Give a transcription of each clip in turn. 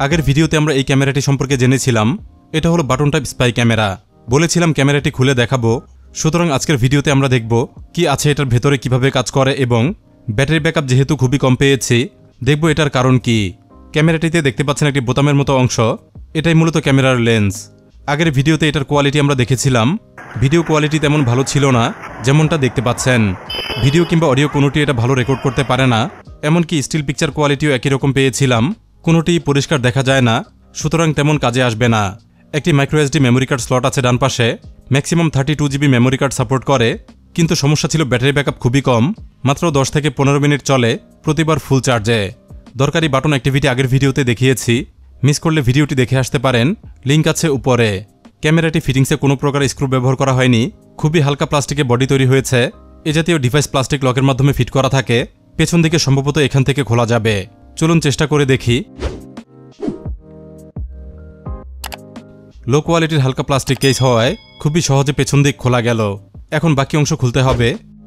আগের ভিডিওতে আমরা এই ক্যামেরাটি সম্পর্কে জেনেছিলাম। এটা হলো বাটন টাইপ স্পাই ক্যামেরা। বলেছিলাম ক্যামেরাটি খুলে দেখাবো। সুতরাং আজকের ভিডিওতে আমরা দেখব কি আছে এটার ভেতরে, কিভাবে কাজ করে এবং ব্যাটারি ব্যাকআপ যেহেতু খুবই কম পেয়েছি, দেখব এটার কারণ কি। ক্যামেরাটিতে দেখতে পাচ্ছেন একটি বোতামের মতো অংশ, এটাই মূলত ক্যামেরার লেন্স। আগের ভিডিওতে এটার কোয়ালিটি আমরা দেখেছিলাম। ভিডিও কোয়ালিটি তেমন ভালো ছিল না, যেমনটা দেখতে পাচ্ছেন। ভিডিও কিংবা অডিও কোনোটি এটা ভালো রেকর্ড করতে পারে না, এমনকি স্টিল পিকচার কোয়ালিটিও একই রকম পেয়েছিলাম। কোনোটি পরিষ্কার দেখা যায় না, সুতরাং তেমন কাজে আসবে না। একটি মাইক্রোএসডি মেমোরি কার্ড স্লট আছে ডান পাশে, maximum 32 GB memory card support করে, কিন্তু সমস্যা ছিল ব্যাটারি ব্যাকআপ খুবই কম, মাত্র 10 থেকে 15 মিনিট চলে, প্রতিবার ফুল চার্জে। দরকারি বাটন অ্যাক্টিভিটি আগের ভিডিওতে দেখিয়েছি, মিস করলে ভিডিওটি দেখে আসতে পারেন, লিঙ্ক আছে উপরে। ক্যামেরাটি ফিটিংসে কোনো প্রকার স্ক্রু ব্যবহার করা হয়নি, খুবই হালকা প্লাস্টিকে বডি তৈরি হয়েছে। এ জাতীয় ডিভাইস প্লাস্টিক লকের মাধ্যমে ফিট করা থাকে, পেছন দিকে সম্ভবত এখান থেকে খোলা যাবে। চলুন চেষ্টা করে দেখি। লো কোয়ালিটির হালকা প্লাস্টিক কেস হওয়ায় খুবই সহজে পেছন দিক খোলা গেল। এখন বাকি অংশ খুলতে হবে।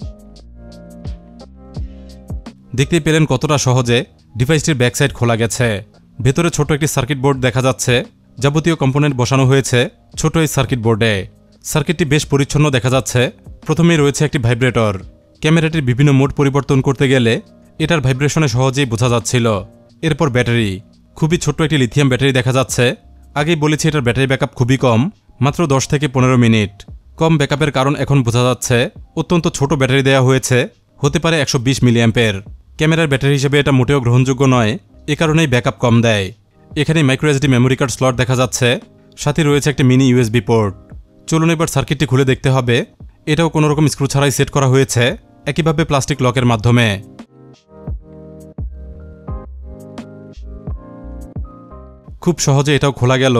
দেখতেই পেলেন কতটা সহজে ডিভাইসটির ব্যাক সাইড খোলা গেছে। ভেতরে ছোট একটি সার্কিট বোর্ড দেখা যাচ্ছে, যাবতীয় কম্পোনেন্ট বসানো হয়েছে ছোট এই সার্কিট বোর্ডে। সার্কিটটি বেশ পরিচ্ছন্ন দেখা যাচ্ছে। প্রথমেই রয়েছে একটি ভাইব্রেটর। ক্যামেরাটির বিভিন্ন মোড পরিবর্তন করতে গেলে এটার ভাইব্রেশনে সহজেই বোঝা যাচ্ছিল। এরপর ব্যাটারি, খুবই ছোট্ট একটি লিথিয়াম ব্যাটারি দেখা যাচ্ছে। আগেই বলেছি এটার ব্যাটারি ব্যাকআপ খুবই কম, মাত্র 10 থেকে 15 মিনিট। কম ব্যাকআপের কারণ এখন বোঝা যাচ্ছে, অত্যন্ত ছোট ব্যাটারি দেওয়া হয়েছে, হতে পারে 120 মিলিঅ্যাম্পের। ক্যামেরার ব্যাটারি হিসেবে এটা মোটেও গ্রহণযোগ্য নয়, এ কারণেই ব্যাকআপ কম দেয়। এখানে মাইক্রোএসডি মেমোরি কার্ড স্লট দেখা যাচ্ছে, সাথে রয়েছে একটি মিনি USB পোর্ট। চলুন এবার সার্কিটটি খুলে দেখতে হবে। এটাও কোনো রকম স্ক্রু ছাড়াই সেট করা হয়েছে, একইভাবে প্লাস্টিক লকের মাধ্যমে। খুব সহজে এটাও খোলা গেল।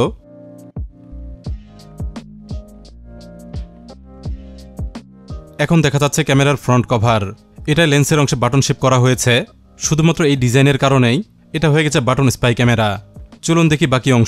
এখন দেখা যাচ্ছে ক্যামেরার ফ্রন্ট কভার। এটা লেন্সের অংশে বাটন শেপ করা হয়েছে, শুধুমাত্র এই ডিজাইনের কারণেই এটা হয়ে গেছে বাটন স্পাই ক্যামেরা। চলুন দেখি বাকি অংশ।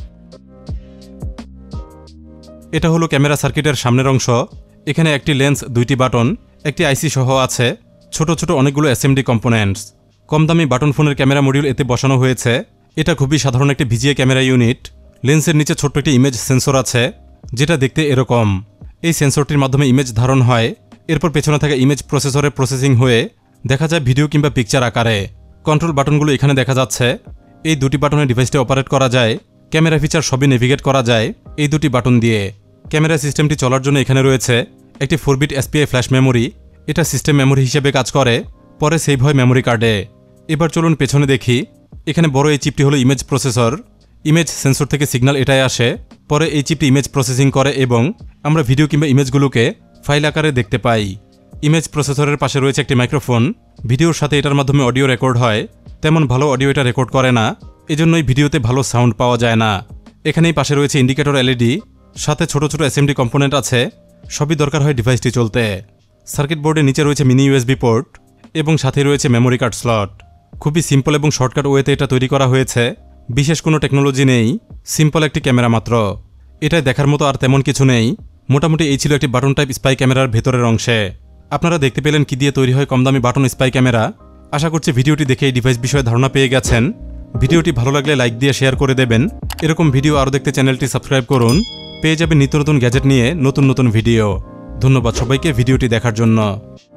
এটা হলো ক্যামেরা সার্কিটের সামনের অংশ। এখানে একটি লেন্স, 2টি বাটন, একটি আইসি সহ আছে, ছোট ছোট অনেকগুলো এসএমডি কম্পোনেন্টস। কম দামি বাটন ফোনের ক্যামেরা মডিউল এতে বসানো হয়েছে। এটা খুবই সাধারণ একটি ভিজিএ ক্যামেরা ইউনিট। লেন্সের নিচে ছোট্ট একটি ইমেজ সেন্সর আছে, যেটা দেখতে এরকম। এই সেন্সরটির মাধ্যমে ইমেজ ধারণ হয়, এরপর পেছনে থাকা ইমেজ প্রসেসরে প্রসেসিং হয়ে দেখা যায় ভিডিও কিংবা পিকচার আকারে। কন্ট্রোল বাটনগুলো এখানে দেখা যাচ্ছে। এই 2টি বাটনে ডিভাইসটি অপারেট করা যায়। ক্যামেরা ফিচার সবই নেভিগেট করা যায় এই 2টি বাটন দিয়ে। ক্যামেরা সিস্টেমটি চলার জন্য এখানে রয়েছে একটি 4 বিট SPI ফ্ল্যাশ মেমোরি। এটা সিস্টেম মেমোরি হিসেবে কাজ করে, পরে সেভ হয় মেমোরি কার্ডে। এবার চলুন পেছনে দেখি। এখানে বড় এই চিপটি হলো ইমেজ প্রসেসর। ইমেজ সেন্সর থেকে সিগন্যাল এটাই আসে, পরে এই চিপটি ইমেজ প্রসেসিং করে এবং আমরা ভিডিও কিংবা ইমেজগুলোকে ফাইল আকারে দেখতে পাই। ইমেজ প্রসেসরের পাশে রয়েছে একটি মাইক্রোফোন। ভিডিওর সাথে এটার মাধ্যমে অডিও রেকর্ড হয়, তেমন ভালো অডিও এটা রেকর্ড করে না, এজন্যই ভিডিওতে ভালো সাউন্ড পাওয়া যায় না। এখানেই পাশে রয়েছে ইন্ডিকেটর LED, সাথে ছোট ছোট SMD কম্পোনেন্ট আছে, সবই দরকার হয় ডিভাইসটি চলতে। সার্কিট বোর্ডের নিচে রয়েছে মিনি USB পোর্ট এবং সাথে রয়েছে মেমোরি কার্ড স্লট। খুবই সিম্পল এবং শর্টকাট ওয়েতে এটা তৈরি করা হয়েছে, বিশেষ কোনো টেকনোলজি নেই, সিম্পল একটি ক্যামেরা মাত্র। এটাই দেখার মতো আর তেমন কিছু নেই। মোটামুটি এই ছিল একটি বাটন টাইপ স্পাই ক্যামেরার ভেতরের অংশে। আপনারা দেখতে পেলেন কি দিয়ে তৈরি হয় কম দামি বাটন স্পাই ক্যামেরা। আশা করছি ভিডিওটি দেখে এই ডিভাইস বিষয়ে ধারণা পেয়ে গেছেন। ভিডিওটি ভালো লাগলে লাইক দিয়ে শেয়ার করে দেবেন। এরকম ভিডিও আরও দেখতে চ্যানেলটি সাবস্ক্রাইব করুন, পেয়ে যাবেন নিত্য নতুন গ্যাজেট নিয়ে নতুন নতুন ভিডিও। ধন্যবাদ সবাইকে ভিডিওটি দেখার জন্য।